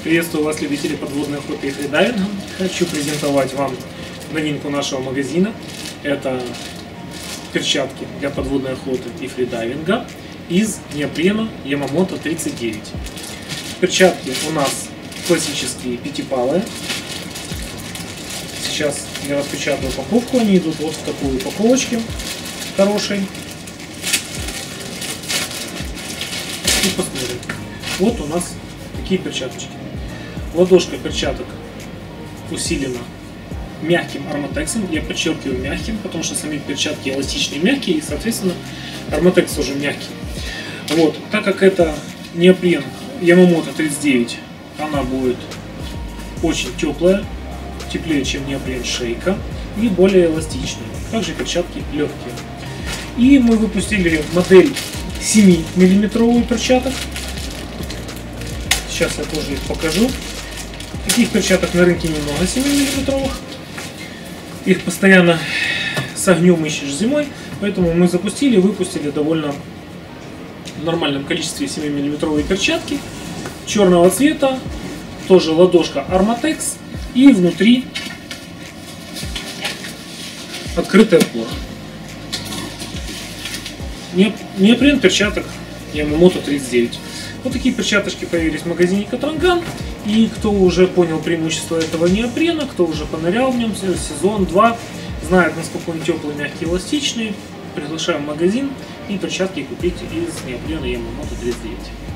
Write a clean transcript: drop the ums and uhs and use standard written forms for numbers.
Приветствую вас, любители подводной охоты и фридайвинга. Хочу презентовать вам новинку нашего магазина. Это перчатки для подводной охоты и фридайвинга из неопрена Yamamoto 39. Перчатки у нас классические пятипалые. Сейчас я распечатаю упаковку. Они идут вот в такой упаковочке хорошей. И посмотрим. Вот у нас такие перчаточки. Ладошка перчаток усилена мягким арматексом. Я подчеркиваю мягким, потому что сами перчатки эластичные, мягкие, и соответственно арматекс уже мягкий. Вот, так как это неопрен Yamamoto 39, она будет очень теплая, теплее, чем неопрен шейка, и более эластичная. Также перчатки легкие. И мы выпустили модель 7 миллиметровую перчаток. Сейчас я тоже их покажу. Таких перчаток на рынке немного 7 миллиметровых. Их постоянно с огнем ищешь зимой, поэтому мы запустили и выпустили довольно в нормальном количестве 7 миллиметровые перчатки черного цвета, тоже ладошка Armatex, и внутри открытая пора. Неопрен перчаток Yamamoto 39. Вот такие перчаточки появились в магазине Катранган. И кто уже понял преимущество этого неопрена, кто уже понырял в нем сезон 2, знает, насколько он теплый, мягкий, эластичный, приглашаю в магазин и перчатки купить из неопрена Yamamoto 39.